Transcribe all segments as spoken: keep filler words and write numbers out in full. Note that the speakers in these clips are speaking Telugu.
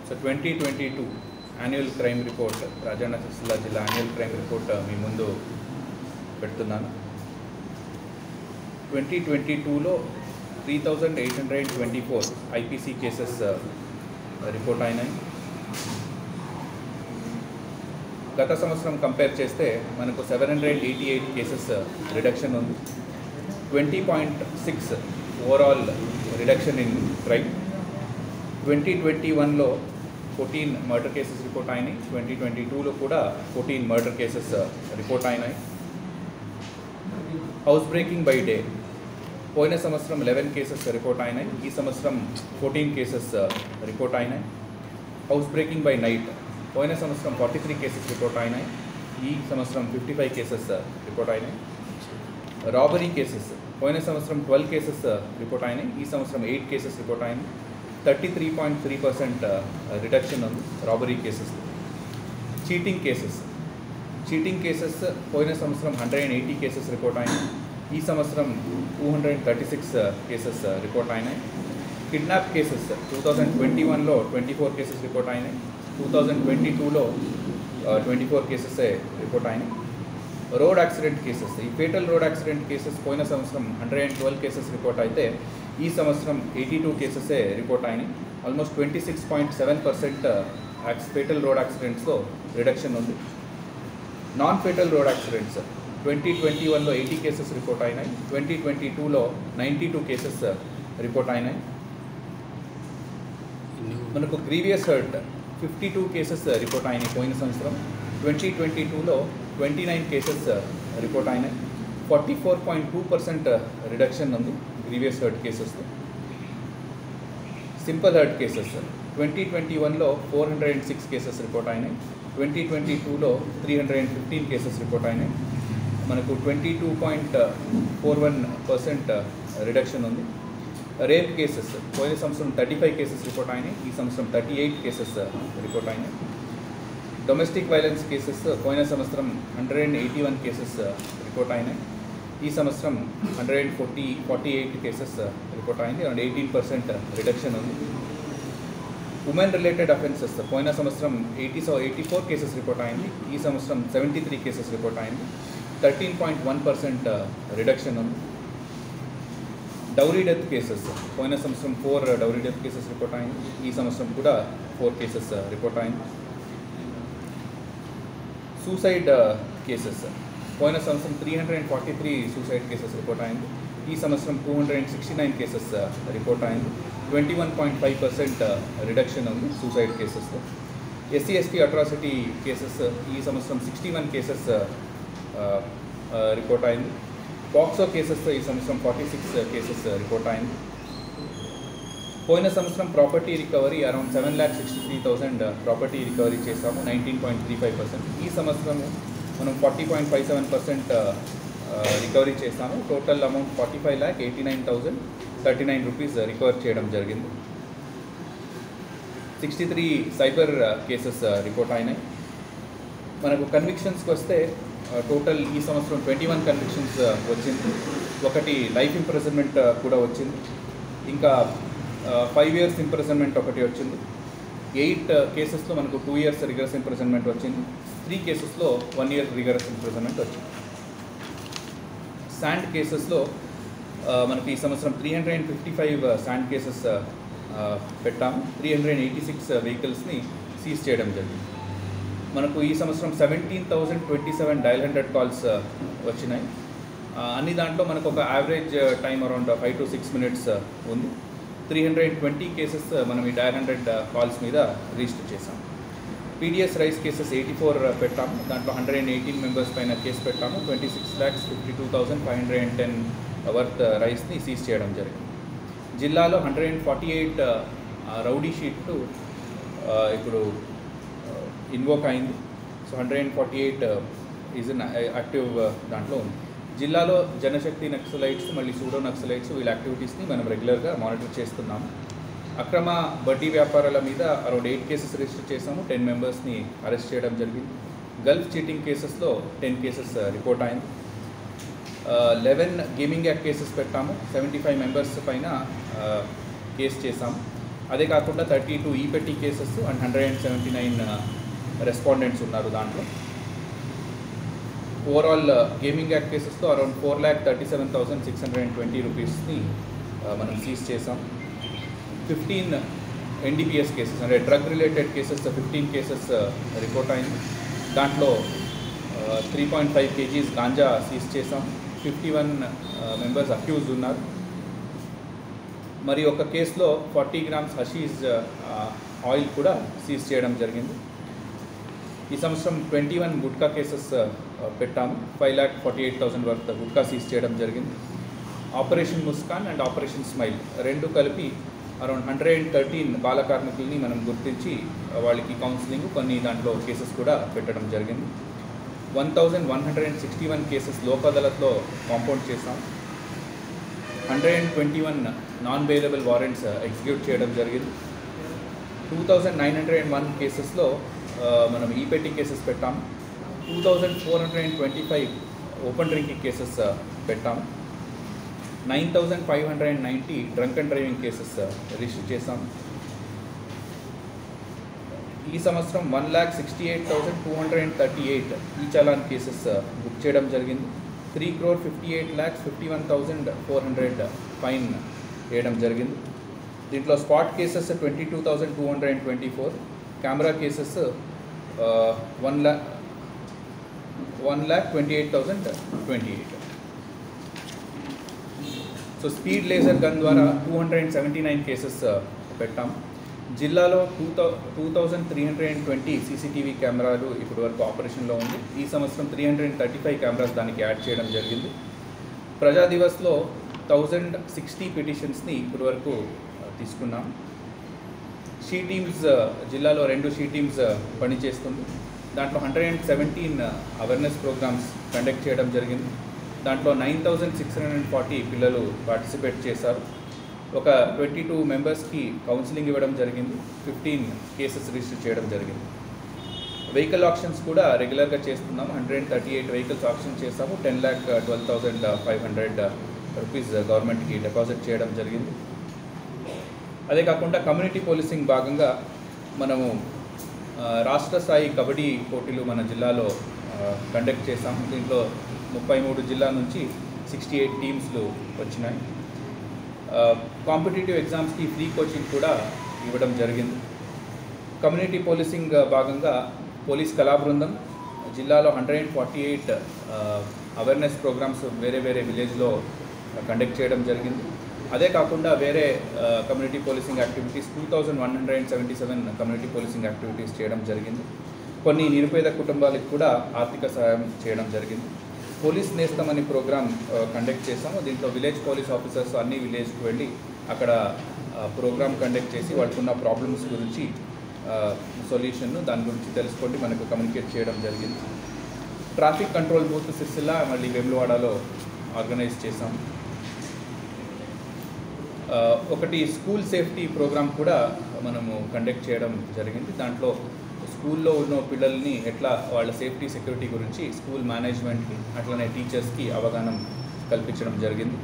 So twenty twenty two annual crime report Rajanna Sircilla జిల్లా యాన్యువల్ క్రైమ్ రిపోర్ట్ మీ ముందు పెడుతున్నాను. ట్వంటీ ట్వంటీ టూలో three thousand eight hundred twenty four IPC cases report అయినాయి. గత సంవత్సరం కంపేర్ చేస్తే మనకు seven hundred eighty eight cases reduction ఉంది. Twenty point six overall reduction in crime. Twenty twenty వన్లో ఫోర్టీన్ మర్డర్ కేసెస్ రిపోర్ట్ అయినాయి. ట్వంటీ ట్వంటీ టూలో కూడా ఫోర్టీన్ మర్డర్ కేసెస్ రిపోర్ట్ అయినాయి. హౌస్ బ్రేకింగ్ బై డే పోయిన సంవత్సరం లెవెన్ కేసెస్ రిపోర్ట్ అయినాయి. ఈ సంవత్సరం ఫోర్టీన్ కేసెస్ రిపోర్ట్ అయినాయి. హౌస్ బ్రేకింగ్ బై నైట్ పోయిన సంవత్సరం ఫార్టీ త్రీ కేసెస్ రిపోర్ట్ అయినాయి. ఈ సంవత్సరం ఫిఫ్టీ ఫైవ్ కేసెస్ రిపోర్ట్ అయినాయి. రాబరీ కేసెస్ పోయిన సంవత్సరం ట్వెల్వ్ కేసెస్ రిపోర్ట్ అయినాయి. ఈ సంవత్సరం ఎయిట్ కేసెస్ రిపోర్ట్ అయినాయి. Thirty three point three percent reduction ఉంది robbery cases. Cheating cases cheating cases పోయిన సంవత్సరం hundred and eighty cases report అయినాయి. ఈ సంవత్సరం two hundred thirty six cases report అయినాయి. Kidnap cases two thousand twenty వన్లో ట్వంటీ ఫోర్ కేసెస్ రిపోర్ట్ అయినాయి. టూ థౌజండ్ ట్వంటీ టూలో ట్వంటీ ఫోర్ కేసెస్ రిపోర్ట్ అయినాయి. రోడ్ యాక్సిడెంట్ కేసెస్ ఈ ఫేటల్ రోడ్ యాక్సిడెంట్ కేసెస్ పోయిన సంవత్సరం hundred and twelve cases report అయితే ఈ సంవత్సరం ఎయిటీ టూ కేసెసే రిపోర్ట్ అయినాయి. Almost twenty six point seven percent fatal road యాక్సిడెంట్స్లో రిడక్షన్ ఉంది. Non fatal road accidents twenty twenty వన్లో ఎయిటీ కేసెస్ రిపోర్ట్ అయినాయి. ట్వంటీ ట్వంటీ టూలో నైంటీ టూ కేసెస్ రిపోర్ట్ అయినాయి. మనకు grievous hurt fifty two cases report అయినాయి పోయిన సంవత్సరం. ట్వంటీ ట్వంటీ టూలో ట్వంటీ నైన్ కేసెస్ రిపోర్ట్ అయినాయి. Forty four point two percent reduction ఉంది గ్రీవియస్ హర్ట్ కేసెస్లో. Simple hurt cases twenty twenty వన్లో four hundred and six cases report అయినాయి. ట్వంటీ ట్వంటీ టూలో three hundred and fifteen cases report అయినాయి. మనకు twenty two point four one percent reduction ఉంది. రేప్ కేసెస్ పోయిన సంవత్సరం థర్టీ ఫైవ్ కేసెస్ రిపోర్ట్ అయినాయి. ఈ సంవత్సరం థర్టీ ఎయిట్ కేసెస్ రిపోర్ట్ అయినాయి. డొమెస్టిక్ వైలెన్స్ కేసెస్ పోయిన సంవత్సరం hundred and eighty one cases report అయినాయి. ఈ సంవత్సరం hundred and forty forty eight cases report అయింది. అరౌండ్ ఎయిటీన్ పర్సెంట్ రిడక్షన్ ఉంది. ఉమెన్ రిలేటెడ్ అఫెన్సెస్ పోయిన సంవత్సరం eighty so eighty four cases report అయింది. ఈ సంవత్సరం సెవెంటీ త్రీ కేసెస్ రిపోర్ట్ అయింది. Thirteen point one percent reduction ఉంది. డౌరీ డెత్ కేసెస్ పోయిన సంవత్సరం four dowry death cases report అయింది. ఈ సంవత్సరం కూడా ఫోర్ కేసెస్ రిపోర్ట్ అయింది. సూసైడ్ కేసెస్ పోయిన సంవత్సరం three hundred and forty three suicide cases report అయింది. ఈ సంవత్సరం two hundred and sixty nine cases report అయింది. Twenty one point five percent reduction ఉంది సూసైడ్ కేసెస్లో. ఎస్సీ ఎస్టీ అట్రాసిటీ కేసెస్ ఈ సంవత్సరం సిక్స్టీ వన్ కేసెస్ రిపోర్ట్ అయింది. పాక్సో కేసెస్ ఈ సంవత్సరం ఫార్టీ సిక్స్ కేసెస్ రిపోర్ట్ అయింది. పోయిన సంవత్సరం property recovery around seven lakh sixty three thousand property recovery చేసాము, nineteen point three five percent. ఈ సంవత్సరం మనం forty point five seven percent recovery చేస్తాము. Total amount forty five lakh eighty nine thousand thirty nine rupees recover చేయడం జరిగింది. Sixty three cyber cases report అయినాయి. మనకు కన్విక్షన్స్కి వస్తే టోటల్ ఈ సంవత్సరం ట్వంటీ వన్ కన్విక్షన్స్ వచ్చింది. ఒకటి లైఫ్ ఇంప్రిజన్మెంట్ కూడా వచ్చింది. ఇంకా ఫైవ్ ఇయర్స్ ఇంప్రిజన్మెంట్ ఒకటి వచ్చింది. ఎయిట్ కేసెస్లో మనకు టూ ఇయర్స్ రిగరస్ ఇంప్రిజన్మెంట్ వచ్చింది. త్రీ కేసెస్లో వన్ ఇయర్ రిగరస్ ఇంప్రిజన్మెంట్ వచ్చింది. శాండ్ కేసెస్లో మనకి ఈ సంవత్సరం three hundred and fifty five sand cases పెట్టాము. Three hundred and eighty six వెహికల్స్ని సీజ్ చేయడం జరిగింది. మనకు ఈ సంవత్సరం seventeen thousand twenty seven dial hundred calls వచ్చినాయి. అన్ని దాంట్లో మనకు ఒక average time around five to six minutes ఉంది. Three hundred and twenty cases మనం ఈ డయల్ హండ్రెడ్ కాల్స్ మీద రిజిస్టర్ చేసాం. PDS rice cases eighty four పెట్టాము. దాంట్లో హండ్రెడ్ అండ్ ఎయిటీన్ మెంబర్స్ పైన కేసు పెట్టాము. Twenty six lakhs fifty two thousand five hundred and ten worth రైస్ని సీజ్ చేయడం జరిగింది. జిల్లాలో hundred and forty eight rowdy షీట్లు ఇప్పుడు ఇన్వోక్ అయింది. So hundred and forty eight is in active దాంట్లో ఉంది. జిల్లాలో జనశక్తి నక్సలైట్స్ మళ్ళీ సూడో నక్సలైట్స్ వీళ్ళ యాక్టివిటీస్ని మనం రెగ్యులర్గా మానిటర్ చేస్తున్నాము. అక్రమ వడ్డీ వ్యాపారాల మీద అరౌండ్ ఎయిట్ కేసెస్ రిజిస్టర్ చేసాము. టెన్ మెంబర్స్ని అరెస్ట్ చేయడం జరిగింది. గల్ఫ్ చీటింగ్ కేసెస్లో టెన్ కేసెస్ రిపోర్ట్ అయింది. లెవెన్ గేమింగ్ యాక్ట్ కేసెస్ పెట్టాము. సెవెంటీ ఫైవ్ మెంబర్స్ పైన కేసు చేసాము. అదే కాకుండా thirty two e petty cases and hundred and seventy nine respondents ఉన్నారు దాంట్లో. ఓవరాల్ గేమింగ్ యాక్ట్ కేసెస్తో around four lakh thirty seven thousand six hundred and twenty రూపీస్ని మనం సీజ్ చేసాం. ఫిఫ్టీన్ ఎన్డీపీఎస్ కేసెస్ అంటే drug related cases fifteen cases report అయింది. దాంట్లో three point five kgs ganja seize చేసాం. ఫిఫ్టీ వన్ మెంబర్స్ అక్యూజ్డ్ ఉన్నారు. మరి ఒక కేసులో ఫార్టీ గ్రామ్స్ హషీజ్ ఆయిల్ కూడా సీజ్ చేయడం జరిగింది. ఈ సంవత్సరం ట్వంటీ వన్ గుట్కా కేసెస్ పెట్టాము. Five lakh forty eight thousand worth gutka seize చేయడం జరిగింది. Operation Muskaan and operation smile రెండు కలిపి అరౌండ్ హండ్రెడ్ అండ్ థర్టీన్ బాల కార్మికుల్ని మనం గుర్తించి వాళ్ళకి కౌన్సిలింగ్ కొన్ని దాంట్లో కేసెస్ కూడా పెట్టడం జరిగింది. One thousand one hundred and sixty one cases Lok అదాలత్లో కాంపౌండ్ చేసాం. Hundred and twenty one non bailable warrants execute చేయడం జరిగింది. Two thousand nine hundred and one కేసెస్లో మనం ఈపెట్టి కేసెస్ పెట్టాం. Two thousand four hundred and twenty five open drinking cases పెట్టాం. Nine thousand five hundred and ninety drunk and driving cases register చేసాం. ఈ సంవత్సరం one lakh sixty eight thousand two hundred and thirty eight e challan cases book చేయడం జరిగింది. Three crore fifty eight lakhs fifty one thousand four hundred fine వేయడం జరిగింది. దీంట్లో spot cases twenty two thousand two hundred and twenty four camera cases one lakh one lakh twenty eight thousand twenty eight so speed laser gun ద్వారా two hundred and seventy nine cases పెట్టాం. జిల్లాలో two thou two thousand three hundred and twenty CCTV కెమెరాలు ఇప్పటి వరకు ఆపరేషన్లో ఉంది. ఈ సంవత్సరం three hundred and thirty five cameras దానికి యాడ్ చేయడం జరిగింది. ప్రజా దివస్లో థౌజండ్ సిక్స్టీ పిటిషన్స్ని ఇప్పటి వరకు తీసుకున్నాం. షీ టీమ్స్ జిల్లాలో రెండు షీ టీమ్స్ పనిచేస్తుంది. దాంట్లో hundred and seventeen awareness programmes conduct చేయడం జరిగింది. దాంట్లో nine thousand six hundred and forty పిల్లలు పార్టిసిపేట్ చేశారు. ఒక ట్వంటీ టూ మెంబర్స్కి కౌన్సిలింగ్ ఇవ్వడం జరిగింది. ఫిఫ్టీన్ కేసెస్ రిజిస్టర్ చేయడం జరిగింది. వెహికల్ ఆప్షన్స్ కూడా రెగ్యులర్గా చేస్తున్నాము. Hundred and thirty eight vehicles auction చేస్తాము. Ten lakh twelve thousand five hundred rupees గవర్నమెంట్కి డిపాజిట్ చేయడం జరిగింది. అదే కాకుండా కమ్యూనిటీ పోలీసింగ్ భాగంగా మనము రాష్ట్ర స్థాయి కబడ్డీ పోటీలు మన జిల్లాలో కండక్ట్ చేశాము. దీంట్లో ముప్పై మూడు జిల్లా నుంచి సిక్స్టీ ఎయిట్ టీమ్స్లు వచ్చినాయి. కాంపిటేటివ్ ఎగ్జామ్స్కి ఫ్రీ కోచింగ్ కూడా ఇవ్వడం జరిగింది. కమ్యూనిటీ పోలీసింగ్ భాగంగా పోలీస్ కళా బృందం జిల్లాలో hundred and forty eight awareness programmes వేరే వేరే విలేజ్లో కండక్ట్ చేయడం జరిగింది. అదే కాకుండా వేరే community policing activities two thousand one hundred and seventy seven community policing activities చేయడం జరిగింది. కొన్ని నిరుపేద కుటుంబాలకు కూడా ఆర్థిక సహాయం చేయడం జరిగింది. పోలీస్ నేస్తం అనే ప్రోగ్రామ్ కండక్ట్ చేసాము. దీంట్లో విలేజ్ పోలీస్ ఆఫీసర్స్ అన్ని విలేజ్కి వెళ్ళి అక్కడ ప్రోగ్రామ్ కండక్ట్ చేసి వాళ్ళకు ఉన్న ప్రాబ్లమ్స్ గురించి సొల్యూషన్ దాని గురించి తెలుసుకోండి మనకు కమ్యూనికేట్ చేయడం జరిగింది. ట్రాఫిక్ కంట్రోల్ బూత్ సిరిసిల్ల మళ్ళీ వేములవాడలో ఆర్గనైజ్ చేసాం. ఒకటి స్కూల్ సేఫ్టీ ప్రోగ్రామ్ కూడా మనము కండక్ట్ చేయడం జరిగింది. దాంట్లో స్కూల్లో ఉన్న పిల్లల్ని ఎట్లా వాళ్ళ సేఫ్టీ సెక్యూరిటీ గురించి స్కూల్ మేనేజ్మెంట్కి అట్లనే టీచర్స్కి అవగాహన కల్పించడం జరిగింది.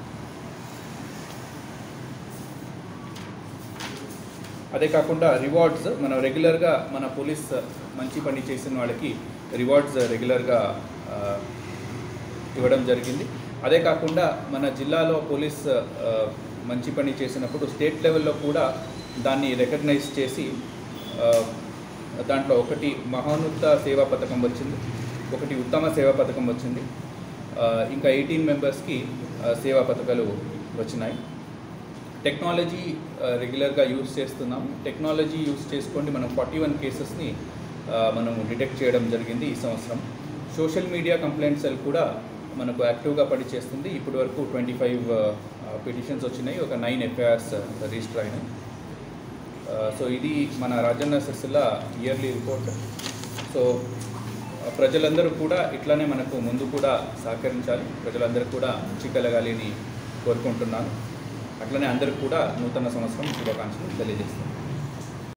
అదే కాకుండా రివార్డ్స్ మనం రెగ్యులర్గా మన పోలీస్ మంచి పని చేసిన వాళ్ళకి రివార్డ్స్ రెగ్యులర్గా ఇవ్వడం జరిగింది. అదే కాకుండా మన జిల్లాలో పోలీస్ మంచి పని చేసినప్పుడు స్టేట్ లెవెల్లో కూడా దాన్ని రికగ్నైజ్ చేసి దాంట్లో ఒకటి మహోన్నత సేవా పథకం వచ్చింది, ఒకటి ఉత్తమ సేవా పథకం వచ్చింది, ఇంకా ఎయిటీన్ మెంబర్స్కి సేవా పథకాలు వచ్చినాయి. టెక్నాలజీ రెగ్యులర్గా యూజ్ చేస్తున్నాం. టెక్నాలజీ యూజ్ చేసుకోండి మనం ఫార్టీ వన్ కేసెస్ని మనం డిటెక్ట్ చేయడం జరిగింది ఈ సంవత్సరం. సోషల్ మీడియా కంప్లైంట్ సెల్ కూడా మనకు యాక్టివ్గా పనిచేస్తుంది. ఇప్పటి వరకు ట్వంటీ ఫైవ్ పిటిషన్స్ వచ్చినాయి, ఒక నైన్ ఎఫ్ఐఆర్స్ రిజిస్టర్ అయినాయి. సో ఇది మన Rajanna Sircilla yearly report. So ప్రజలందరూ కూడా ఇట్లానే మనకు ముందు కూడా సహకరించాలి, ప్రజలందరూ కూడా మంచి కలగాలి అని కోరుకుంటున్నాను. అట్లనే అందరికీ కూడా నూతన సంవత్సరం శుభాకాంక్షలు తెలియజేస్తాను.